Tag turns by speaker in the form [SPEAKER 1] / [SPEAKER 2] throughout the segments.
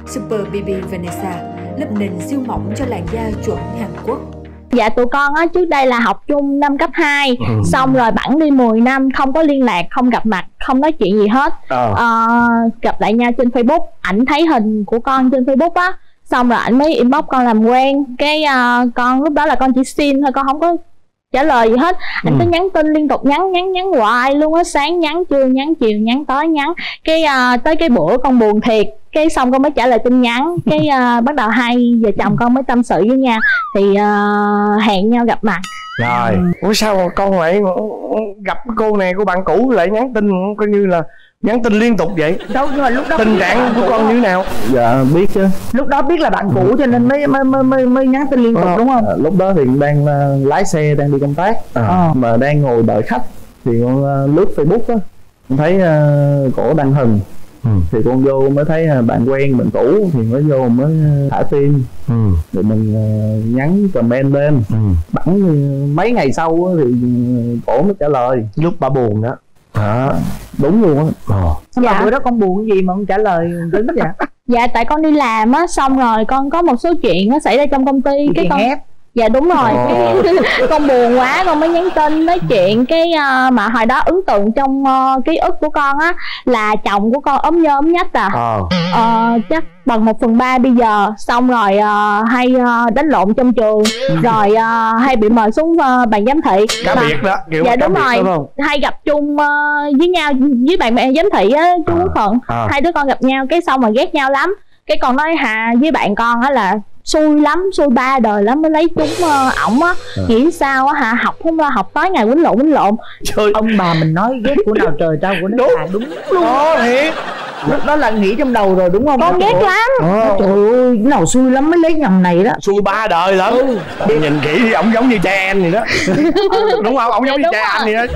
[SPEAKER 1] Super BB Vanessa, lớp nền siêu mỏng cho làn da chuẩn Hàn Quốc.
[SPEAKER 2] Dạ tụi con á trước đây là học chung năm cấp 2, xong rồi bẵng đi 10 năm không có liên lạc, không gặp mặt, không nói chuyện gì hết. Gặp lại nhau trên Facebook, ảnh thấy hình của con trên Facebook á, xong rồi ảnh mới inbox con làm quen. Cái con lúc đó là con chỉ xin thôi, con không có trả lời gì hết. Ảnh cứ nhắn tin liên tục, nhắn hoài luôn á, sáng nhắn, trưa nhắn, chiều nhắn, tối nhắn. Cái tới cái bữa con buồn thiệt, cái xong con mới trả lời tin nhắn. Cái bắt đầu hai vợ chồng con mới tâm sự với nhau, thì hẹn nhau gặp mặt.
[SPEAKER 3] Rồi, ủa sao con lại gặp cô này, cô bạn cũ lại nhắn tin coi như là nhắn tin liên tục vậy?
[SPEAKER 4] Đâu, nhưng mà lúc đó
[SPEAKER 3] tình trạng của con như thế nào?
[SPEAKER 5] Dạ biết chứ.
[SPEAKER 4] Lúc đó biết là bạn cũ cho nên mới nhắn tin liên tục đúng không?
[SPEAKER 5] Lúc đó thì đang lái xe đang đi công tác, mà đang ngồi đợi khách thì con lướt Facebook á, con thấy cổ đăng hình. Thì con vô mới thấy bạn quen bạn cũ, thì mới vô mới thả tim, rồi mình nhắn comment lên. Bẵng mấy ngày sau thì cổ mới trả lời.
[SPEAKER 3] Lúc bà buồn đó.
[SPEAKER 5] Đúng luôn á.
[SPEAKER 4] Dạ. Bữa đó con buồn gì mà không trả lời Tuấn vậy?
[SPEAKER 2] Dạ tại con đi làm á, xong rồi con có một số chuyện nó xảy ra trong công ty, cái con
[SPEAKER 4] ép.
[SPEAKER 2] Dạ đúng rồi, con buồn quá con mới nhắn tin nói chuyện. Cái mà hồi đó ấn tượng trong ký ức của con á là chồng của con ốm nhơ ốm nhách chắc bằng 1/3 bây giờ. Xong rồi hay đánh lộn trong trường, rồi hay bị mời xuống bàn giám thị.
[SPEAKER 3] Cá biệt đó, kiểu
[SPEAKER 2] dạ đúng rồi, hay gặp chung với nhau với bạn bè giám thị á chú Quốc Thuận. Hai đứa con gặp nhau cái xong mà ghét nhau lắm. Cái con nói với bạn con á là xui lắm, xui ba đời lắm mới lấy chúng ổng á. Nghĩ sao á hả, học không ra học tới ngày quýnh lộn.
[SPEAKER 4] Trời, ông bà mình nói ghét của nào trời trao của nó đúng, đúng luôn.
[SPEAKER 3] Thiệt.
[SPEAKER 4] Lúc đó là nghĩ trong đầu rồi đúng không?
[SPEAKER 2] Con ghét lắm.
[SPEAKER 4] Trời ơi, cái nào xui lắm mới lấy nhầm này đó.
[SPEAKER 3] Xui ba đời lắm. Nhìn kỹ thì ổng giống như cha em vậy đó. Đúng không? Ổng giống như cha anh vậy đó.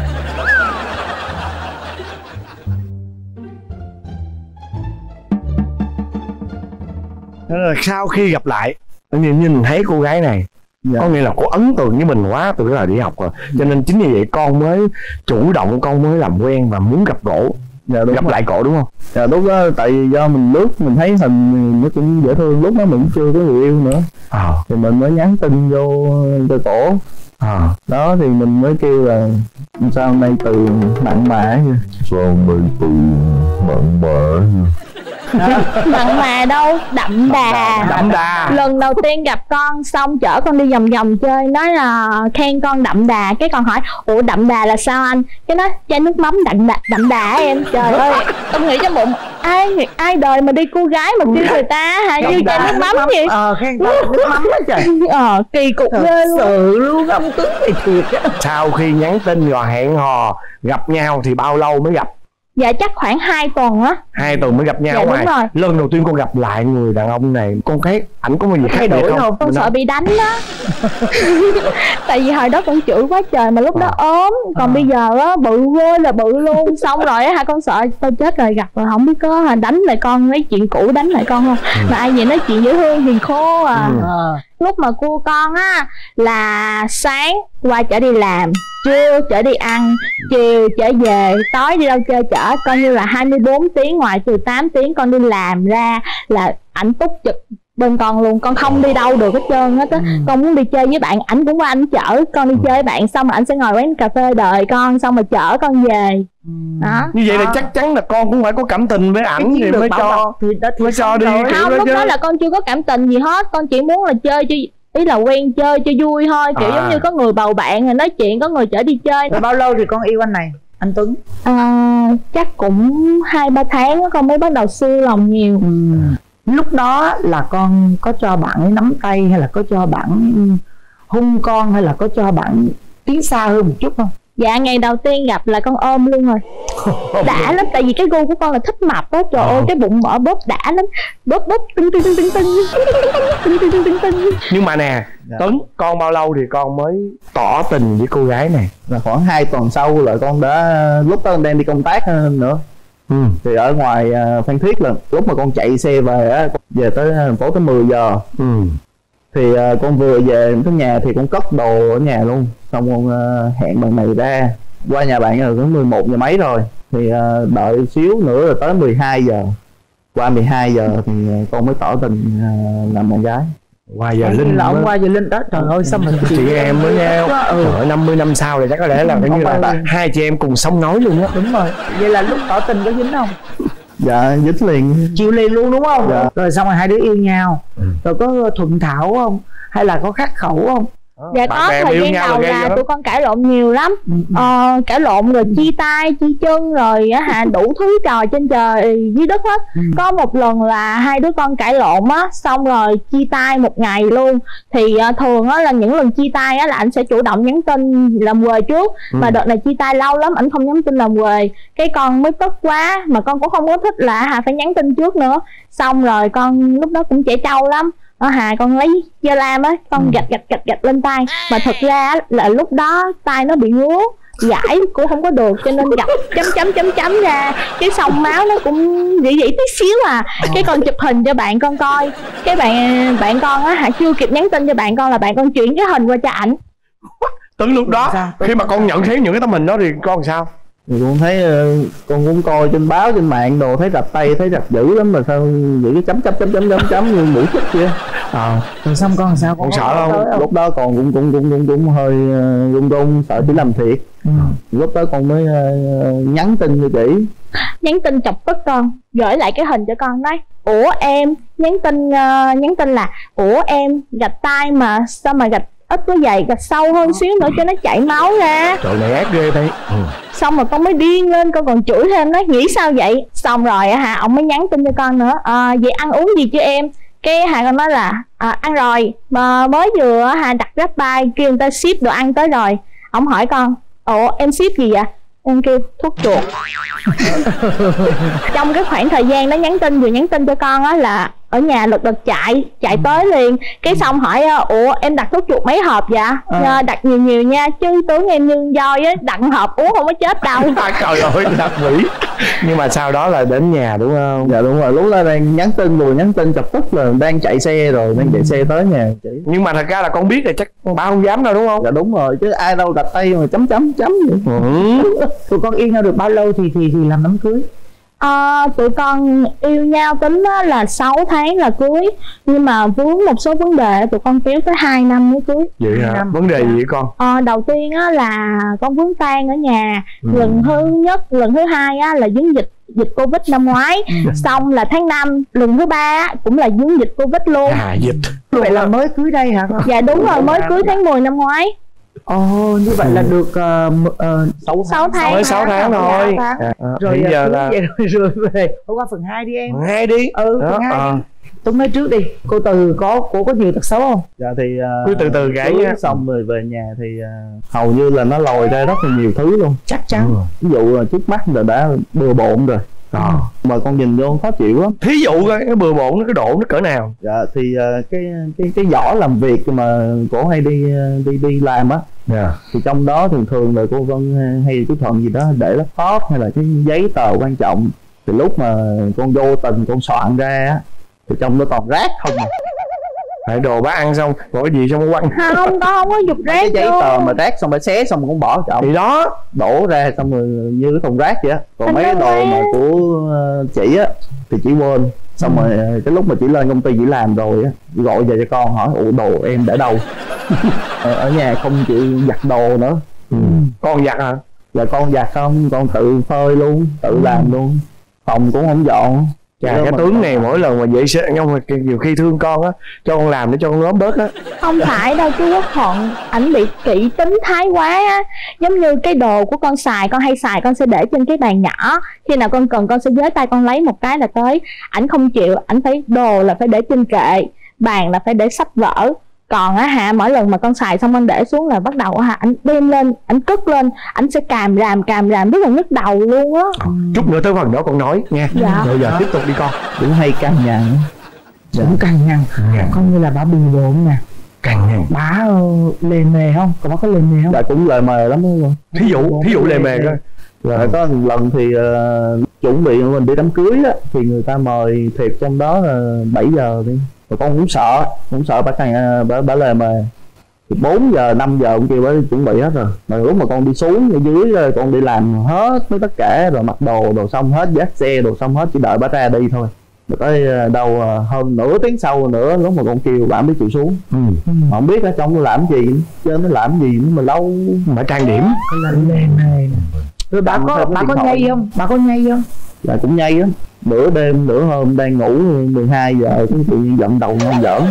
[SPEAKER 3] Sau khi gặp lại, nhìn thấy cô gái này, có nghĩa là cô ấn tượng với mình quá từ cái thời đi học rồi, cho nên chính vì vậy con mới chủ động, con mới làm quen và muốn gặp cổ. Gặp lại cổ đúng không?
[SPEAKER 5] Dạ lúc đó tại vì do mình lướt mình thấy hình nó cũng dễ thương, lúc đó mình cũng chưa có người yêu nữa, thì mình mới nhắn tin vô cho cổ. Đó thì mình mới kêu là sao hôm nay từ mặn mà vậy?
[SPEAKER 6] Sao hôm nay từ mặn mà
[SPEAKER 2] mặn mà đâu, đậm đà. Lần đầu tiên gặp con xong chở con đi vòng chơi, nói là khen con đậm đà. Cái con hỏi ủa đậm đà là sao anh? Cái nói chai nước mắm đậm đà em. Trời ơi, con nghĩ trong bụng ai đời mà đi cô gái mà kêu người ta hả như chai nước mắm vậy.
[SPEAKER 4] Khen con nước mắm đó trời.
[SPEAKER 2] Kỳ cục ghê luôn.
[SPEAKER 4] Sự luôn, ông Tuấn này thiệt á.
[SPEAKER 3] Sau khi nhắn tin rồi hẹn hò gặp nhau thì bao lâu mới gặp?
[SPEAKER 2] Dạ chắc khoảng 2 tuần á.
[SPEAKER 3] 2 tuần mới gặp nhau.
[SPEAKER 2] Dạ đúng rồi.
[SPEAKER 3] Lần đầu tiên con gặp lại người đàn ông này, con thấy ảnh có gì thay đổi không?
[SPEAKER 2] Con sợ bị đánh đó. Tại vì hồi đó con chửi quá trời mà lúc đó ốm. Còn bây giờ á bự ơi là bự luôn. Xong rồi á con sợ tao chết rồi, gặp rồi không biết có đánh lại con, lấy chuyện cũ đánh lại con không. Mà ai vậy nói chuyện dễ thương hiền khô à. Lúc mà cua con á là sáng qua chở đi làm, trưa chở đi ăn, chiều chở về, tối đi đâu chơi chở. Coi như là 24 tiếng, ngoài trừ 8 tiếng con đi làm ra là ảnh túc trực bên con luôn. Con không đi đâu được hết trơn hết á. Con muốn đi chơi với bạn, ảnh cũng qua ảnh chở con đi chơi với bạn, xong rồi ảnh sẽ ngồi quán cà phê đợi con, xong rồi chở con về. Đó. Như
[SPEAKER 3] vậy là chắc chắn là con cũng phải có cảm tình với ảnh thì mới cho đi.
[SPEAKER 2] Không, lúc đó là con chưa có cảm tình gì hết. Con chỉ muốn là chơi cho, ý là quen chơi cho vui thôi, kiểu giống như có người bầu bạn rồi nói chuyện, có người chở đi chơi.
[SPEAKER 4] Rồi bao lâu thì con yêu anh này, anh Tuấn?
[SPEAKER 2] Chắc cũng 2-3 tháng con mới bắt đầu xưa lòng nhiều.
[SPEAKER 4] Lúc đó là con có cho bạn nắm tay hay là có cho bạn hung con hay là có cho bạn tiến xa hơn một chút không?
[SPEAKER 2] Dạ ngày đầu tiên gặp là con ôm luôn rồi. Đã lắm, tại vì cái gu của con là thích mập á. Trời ơi cái bụng mỡ bóp đã lắm. Bóp tưng.
[SPEAKER 3] Nhưng mà nè Tuấn, con bao lâu thì con mới tỏ tình với cô gái này?
[SPEAKER 5] Là khoảng 2 tuần sau là con đã, lúc đó đang đi công tác nữa. Thì ở ngoài Phan Thiết là lúc mà con chạy xe về á, về tới thành phố tới 10 giờ. Thì con vừa về tới nhà thì con cất đồ ở nhà luôn. Xong con hẹn bạn này ra qua nhà bạn rồi cũng 11 giờ mấy rồi. Thì đợi xíu nữa rồi tới 12 giờ qua 12 giờ thì con mới tỏ tình làm bạn gái.
[SPEAKER 3] Qua giờ Linh
[SPEAKER 4] là ông qua giờ Linh đó, trời ơi sao mình
[SPEAKER 3] chị em với nhau. Trời ơi, 50 năm sau thì chắc có lẽ là coi như là hai chị em cùng sống nói luôn á.
[SPEAKER 4] Đúng rồi. Vậy là lúc tỏ tình có dính không?
[SPEAKER 5] Dạ dính liền.
[SPEAKER 4] Chịu liền luôn đúng không?
[SPEAKER 5] Dạ.
[SPEAKER 4] Rồi xong rồi hai đứa yêu nhau. Rồi có thuận thảo không? Hay là có khắc khẩu không?
[SPEAKER 2] Dạ có, thời gian đầu là tụi con cãi lộn nhiều lắm. Cãi lộn rồi chia tay, chia chân rồi đủ thứ trò trên trời dưới đất hết. Có một lần là hai đứa con cãi lộn á, xong rồi chia tay một ngày luôn. Thì thường á là những lần chia tay á là anh sẽ chủ động nhắn tin làm quề trước. Mà đợt này chia tay lâu lắm anh không nhắn tin làm quề, cái con mới tức quá, mà con cũng không có thích là phải nhắn tin trước nữa. Xong rồi con lúc đó cũng trẻ trâu lắm, con lấy dao lam á, con gạch lên tay. Mà thật ra là lúc đó tay nó bị ngứa, gãi cũng không có được, cho nên gạch chấm ra, cái xong máu nó cũng vậy tí xíu à. Cái con chụp hình cho bạn con coi, cái bạn con á chưa kịp nhắn tin cho bạn con là bạn con chuyển cái hình qua cho ảnh.
[SPEAKER 3] Từ lúc đó khi mà con nhận thấy những cái tấm hình đó thì con sao?
[SPEAKER 5] Thì con thấy con cũng coi trên báo trên mạng đồ, thấy rạch tay, thấy rạch dữ lắm, mà sao những cái chấm như mũi chích kia.
[SPEAKER 4] Rồi xong con sao?
[SPEAKER 3] Con sợ không?
[SPEAKER 5] Lúc đó còn cũng hơi run, sợ chỉ làm thiệt. Lúc đó con mới nhắn tin cho chị.
[SPEAKER 2] Nhắn tin chọc tức con, gửi lại cái hình cho con, nói ủa em nhắn tin là ủa em gạch tay mà sao mà gạch ít quá vậy, gạch sâu hơn xíu nữa cho nó chảy máu ra.
[SPEAKER 3] Trời này ác ghê đây.
[SPEAKER 2] Xong rồi con mới điên lên, con còn chửi thêm, nói nghĩ sao vậy. Xong rồi ông mới nhắn tin cho con nữa, vậy ăn uống gì chứ em. Cái con nói là ăn rồi, mà mới vừa đặt GrabBuy kêu người ta ship đồ ăn tới rồi. Ông hỏi con ủa em ship gì vậy? Em kêu thuốc chuột. Trong cái khoảng thời gian đó vừa nhắn tin cho con á là ở nhà lật đật chạy tới liền. Cái xong hỏi ủa em đặt thuốc chuột mấy hộp vậy? Đặt nhiều nha, chứ tướng em như voi á, đặt hộp uống không có chết đâu.
[SPEAKER 3] Trời ơi, đặt quỷ. Nhưng mà sau đó là đến nhà đúng không?
[SPEAKER 5] Dạ đúng rồi, lúc đó đang nhắn tin chọc tức là đang chạy xe rồi, đang chạy xe tới nhà chị.
[SPEAKER 3] Nhưng mà thật ra là con biết là chắc con ba không dám đâu đúng không?
[SPEAKER 5] Dạ đúng rồi, chứ ai đâu đặt tay mà chấm vậy.
[SPEAKER 4] Tụi con yêu nhau được bao lâu thì làm đám cưới?
[SPEAKER 2] Tụi con yêu nhau tính là 6 tháng là cưới, nhưng mà vướng một số vấn đề tụi con kéo tới 2 năm mới cưới.
[SPEAKER 3] Vậy hả? Vấn đề gì vậy con?
[SPEAKER 2] Đầu tiên á là con vướng tang ở nhà. Lần thứ hai á là vướng dịch Covid năm ngoái. Xong là tháng 5 lần thứ 3 cũng là vướng dịch Covid luôn.
[SPEAKER 3] Dịch.
[SPEAKER 4] Vậy là mới cưới đây hả con?
[SPEAKER 2] Dạ đúng rồi, mới cưới tháng 10 năm ngoái.
[SPEAKER 4] Như vậy là được
[SPEAKER 2] 6 tháng.
[SPEAKER 3] Mới 6 tháng thôi.
[SPEAKER 4] Rồi
[SPEAKER 3] bây giờ là
[SPEAKER 4] rồi về qua phần 2 đi em.
[SPEAKER 3] Phần 2 đi.
[SPEAKER 4] Phần 2 đi. Tuấn nói trước đi, cô Từ có nhiều tật xấu không?
[SPEAKER 5] Dạ thì
[SPEAKER 3] cứ từ từ gãy nha.
[SPEAKER 5] Xong rồi về nhà thì hầu như là nó lòi ra rất là nhiều thứ luôn.
[SPEAKER 4] Chắc chắn.
[SPEAKER 5] Ví dụ trước mắt là đã bừa bộn rồi. Mà con nhìn vô khó chịu lắm.
[SPEAKER 3] Thí dụ cái bừa bộn nó cái độ nó cỡ nào?
[SPEAKER 5] Dạ thì cái giỏ làm việc mà cổ hay đi làm á. Thì trong đó thường là cô Vân hay chú Thuận gì đó để laptop hay là cái giấy tờ quan trọng, thì lúc mà con vô tình con soạn ra á thì trong đó toàn rác không à.
[SPEAKER 3] Tại đồ bác ăn xong bỏ gì xong quăng.
[SPEAKER 2] Không, con không có dục rác.
[SPEAKER 5] Cái giấy tờ mà rác xong phải xé xong cũng bỏ trọng.
[SPEAKER 3] Thì đó
[SPEAKER 5] đổ ra xong rồi như cái thùng rác vậy á. Còn mấy cái đồ mà của chị á thì chị quên. Xong rồi cái lúc mà chị lên công ty chị làm rồi á, chị gọi về cho con hỏi ủa đồ em để đâu. Ở nhà không chịu giặt đồ nữa.
[SPEAKER 3] Con giặt hả?
[SPEAKER 5] Dạ con giặt không, con tự phơi luôn, tự làm luôn, phòng cũng không dọn.
[SPEAKER 3] Cái tướng này mỗi lần mà vệ sinh nhau nhiều khi thương con á, cho con làm để cho con ốm bớt á.
[SPEAKER 2] Không phải đâu chú Quốc Thuận, ảnh bị kỹ tính thái quá á. Giống như cái đồ của con xài, con hay xài con sẽ để trên cái bàn nhỏ, khi nào con cần con sẽ với tay con lấy một cái là tới. Ảnh không chịu, ảnh phải đồ là phải để trên kệ, bàn là phải để sách vở. Còn mỗi lần mà con xài xong anh để xuống là bắt đầu ảnh đem lên, ảnh cất lên, ảnh sẽ càm ràm rất là nhức đầu luôn á.
[SPEAKER 3] Chút nữa tới phần đó con nói nha. Rồi giờ tiếp tục đi con.
[SPEAKER 5] Cũng hay cằn nhằn.
[SPEAKER 4] Cũng cằn nhằn. Coi như là bà bì bộn nè.
[SPEAKER 3] Cằn nhằn.
[SPEAKER 4] Bà lề mề không? Còn bà có lề mề không?
[SPEAKER 5] Dạ cũng lề mề lắm luôn.
[SPEAKER 3] Thí dụ lề mề coi.
[SPEAKER 5] Là có một lần thì chuẩn bị mình đi đám cưới á, thì người ta mời thiệp trong đó là 7 giờ đi. Rồi con cũng sợ bà lề mề. Thì 4 giờ 5 giờ cũng kêu bà chuẩn bị hết rồi. Mà lúc mà con đi xuống ở dưới con đi làm hết với tất cả rồi, mặc đồ xong hết, dắt xe đồ xong hết, chỉ đợi bà ra đi thôi. Rồi tới đâu hơn nửa tiếng sau nữa lúc mà con kêu bà biết chịu xuống. Mà không biết ở trong nó làm gì chứ nó làm gì mà lâu
[SPEAKER 3] mà trang điểm
[SPEAKER 4] lên này. Rồi bà có nhây không? Bà có nhây không?
[SPEAKER 5] Dạ cũng nhây á. Nửa đêm nửa hôm đang ngủ 12 giờ cũng tự nhiên giận đầu nhau giỡn.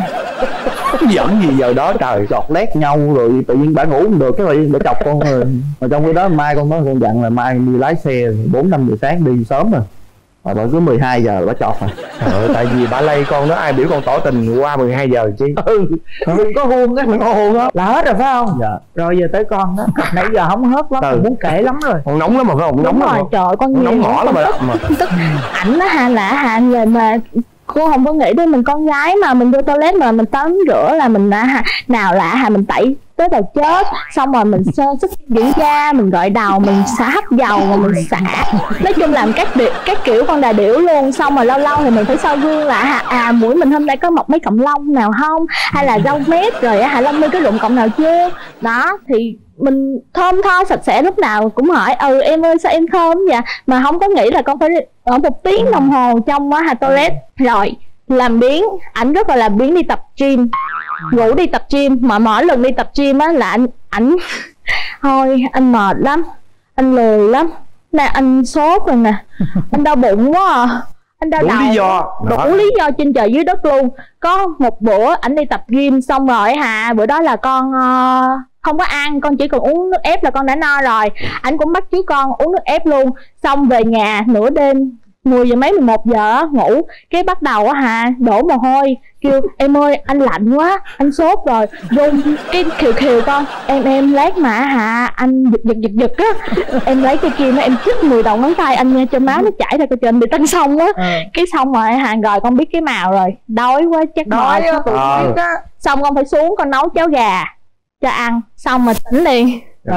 [SPEAKER 3] giỡn gì giờ đó trời,
[SPEAKER 5] chọt lét nhau rồi tự nhiên bà ngủ không được cái rồi bà chọc con rồi. Mà trong khi đó mai con nói con dặn là mai đi lái xe 4-5 giờ sáng đi sớm rồi. Bà cứ 12 giờ bà chọt rồi.
[SPEAKER 3] Tại vì bà lây con đó, ai biểu con tỏ tình qua 12 giờ chứ.
[SPEAKER 4] Đừng có hôn á, đừng có hôn á là hết rồi phải không?
[SPEAKER 5] Dạ.
[SPEAKER 4] Rồi giờ tới con đó, nãy giờ hóng hớt lắm, muốn kể lắm rồi.
[SPEAKER 3] Con nóng lắm mà phải không? Nóng
[SPEAKER 2] rồi, trời ơi, con
[SPEAKER 3] nóng mỏ lắm rồi đó mà.
[SPEAKER 2] Tức ảnh á là người mà cô không có nghĩ đến mình con gái mà mình vô toilet mà mình tắm rửa là mình nào lạ mình tẩy tới đầu chết, xong rồi mình sơ sức dưỡng da, mình gội đầu, mình xả hấp dầu mà mình xả, nói chung làm các kiểu con đà điểu luôn. Xong rồi lâu lâu thì mình phải soi gương là mũi mình hôm nay có mọc mấy cọng lông nào không, hay là râu mép rồi lông mi có rụng cọng nào chưa đó, thì mình thơm tho sạch sẽ, lúc nào cũng hỏi em ơi sao em thơm vậy, mà không có nghĩ là con phải ở 1 tiếng đồng hồ trong toilet. Rồi làm biếng, ảnh rất là làm biếng đi tập gym, ngủ đi tập gym, mà mỗi lần đi tập gym á là ảnh thôi anh mệt lắm, anh lười lắm nè, anh sốt rồi nè, anh đau bụng quá anh đau đầu, đủ lý do trên trời dưới đất luôn. Có một bữa ảnh đi tập gym xong rồi bữa đó là con không có ăn, con chỉ cần uống nước ép là con đã no rồi, ảnh cũng bắt chước con uống nước ép luôn. Xong về nhà nửa đêm 10 giờ mấy 11 giờ ngủ, cái bắt đầu đổ mồ hôi, kêu em ơi anh lạnh quá, anh sốt rồi, run cái khều con em lát mà anh giật á, em lấy cái kim em chích 10 đầu ngón tay anh nha cho má nó chảy ra coi trên bị tăng xong á. Cái xong rồi rồi con biết cái màu rồi, đói quá chắc
[SPEAKER 4] đói á.
[SPEAKER 2] Xong con phải xuống con nấu cháo gà cho ăn, xong mà tỉnh liền.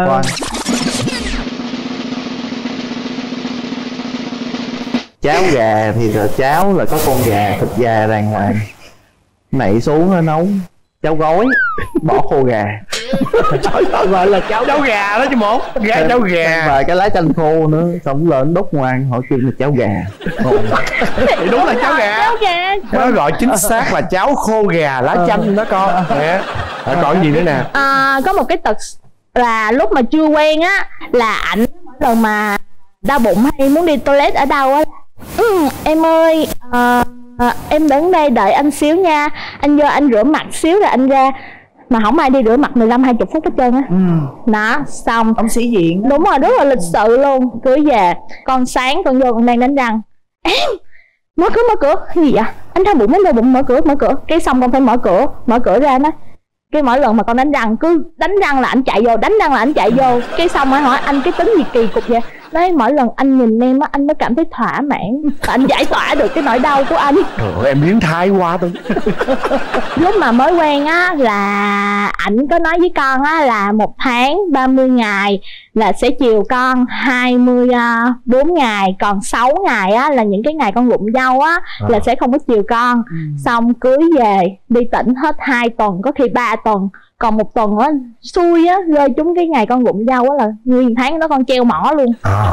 [SPEAKER 5] Cháo gà thì là cháo là có con gà, thịt gà đàng hoàng, nảy xuống nấu cháo gói, bỏ khô gà.
[SPEAKER 3] Gọi là cháo gà đó chứ một cháo gà
[SPEAKER 5] và cái lá chanh khô nữa, xong lên đốt ngoan họ kêu là cháo gà.
[SPEAKER 3] Thì đúng là cháo gà. Nó gọi chính xác là cháo khô gà lá chanh đó con. Còn gì nữa nè?
[SPEAKER 2] Có một cái tật là lúc mà chưa quen á là ảnh mỗi lần mà đau bụng hay muốn đi toilet ở đâu á, em ơi em đứng đây đợi anh xíu nha, anh vô anh rửa mặt xíu rồi anh ra, mà không ai đi rửa mặt 15-20 phút hết trơn á. Đó, xong
[SPEAKER 4] ông sĩ diện.
[SPEAKER 2] Đúng rồi, rất là lịch sự luôn. Cứ về con sáng con vô con đang đánh răng, em mở cửa gì vậy, anh đau bụng mở cửa. Cái xong con phải mở cửa ra đó. Cái mỗi lần mà con đánh răng cứ đánh răng là anh chạy vô, cái xong rồi hỏi anh cái tính gì kỳ cục vậy. Đấy, mỗi lần anh nhìn em á anh mới cảm thấy thỏa mãn, anh giải tỏa được cái nỗi đau của anh.
[SPEAKER 3] Em biến thái quá tôi.
[SPEAKER 2] Lúc mà mới quen á là ảnh có nói với con á là 1 tháng 30 ngày là sẽ chiều con 24 ngày, còn 6 ngày á là những cái ngày con rụng râu á là sẽ không có chiều con. Xong cưới về đi tỉnh hết 2 tuần, có khi 3 tuần, còn 1 tuần á xui á rơi trúng cái ngày con rụng râu á là nguyên tháng đó con treo mỏ luôn.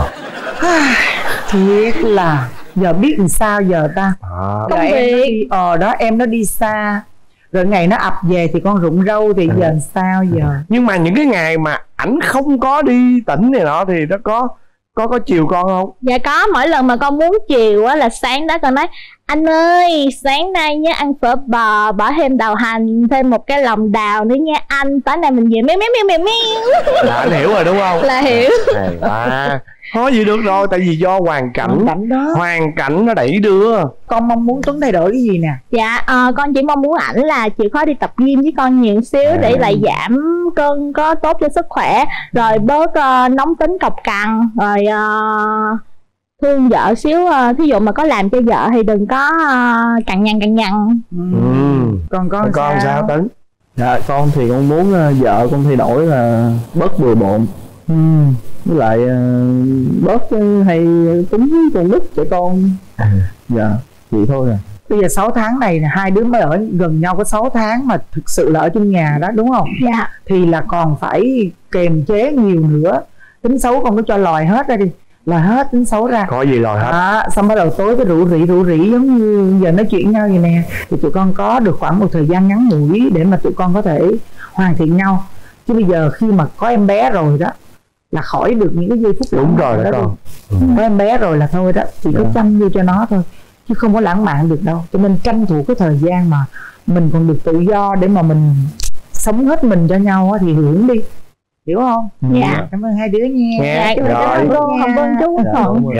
[SPEAKER 4] Thiệt là giờ biết làm sao giờ ta.
[SPEAKER 2] Công việc
[SPEAKER 4] em nó đi xa rồi ngày nó ập về thì con rụng râu thì giờ làm sao giờ.
[SPEAKER 3] Nhưng mà những cái ngày mà ảnh không có đi tỉnh này nọ thì nó có chiều con không?
[SPEAKER 2] Dạ có, mỗi lần mà con muốn chiều á là sáng đó con nói anh ơi sáng nay nhé ăn phở bò, bỏ thêm đậu hành, thêm một cái lòng đào nữa nha anh, tối nay mình về méo.
[SPEAKER 3] Là anh hiểu rồi đúng không?
[SPEAKER 2] Là hiểu.
[SPEAKER 3] Nói gì được rồi, tại vì do hoàn cảnh nó đẩy đưa.
[SPEAKER 4] Con mong muốn Tuấn thay đổi cái gì nè?
[SPEAKER 2] Dạ con chỉ mong muốn ảnh là chịu khó đi tập gym với con nhiều xíu để lại giảm cân, có tốt cho sức khỏe, rồi bớt nóng tính cọc cằn, rồi thương vợ xíu, thí dụ mà có làm cho vợ thì đừng có cằn nhằn.
[SPEAKER 5] Con sao Tấn? Dạ con thì con muốn vợ con thay đổi là bớt bừa bộn, với lại bớt hay tính con nít trẻ con. Dạ vậy thôi à.
[SPEAKER 4] Bây giờ 6 tháng này hai đứa mới ở gần nhau có 6 tháng mà thực sự là ở trong nhà đó đúng không?
[SPEAKER 2] Dạ.
[SPEAKER 4] Thì là còn phải kềm chế nhiều nữa. Tính xấu con cứ cho lòi hết ra đi. lòi hết tính xấu ra,
[SPEAKER 3] có gì lòi hết.
[SPEAKER 4] Xong bắt đầu tối cái rủ rỉ giống như giờ nói chuyện nhau vậy nè, thì tụi con có được khoảng một thời gian ngắn ngủi để mà tụi con có thể hoàn thiện nhau. Chứ bây giờ khi mà có em bé rồi đó là khỏi được những cái giây phút
[SPEAKER 3] đúng rồi đó con.
[SPEAKER 4] Có em bé rồi là thôi đó, chỉ có chăm vô cho nó thôi chứ không có lãng mạn được đâu. Cho nên tranh thủ cái thời gian mà mình còn được tự do để mà mình sống hết mình cho nhau thì hưởng đi, hiểu không?
[SPEAKER 2] Dạ.
[SPEAKER 4] Cảm ơn hai đứa nha.
[SPEAKER 3] Dạ,
[SPEAKER 2] Cảm ơn cô, cảm ơn chú.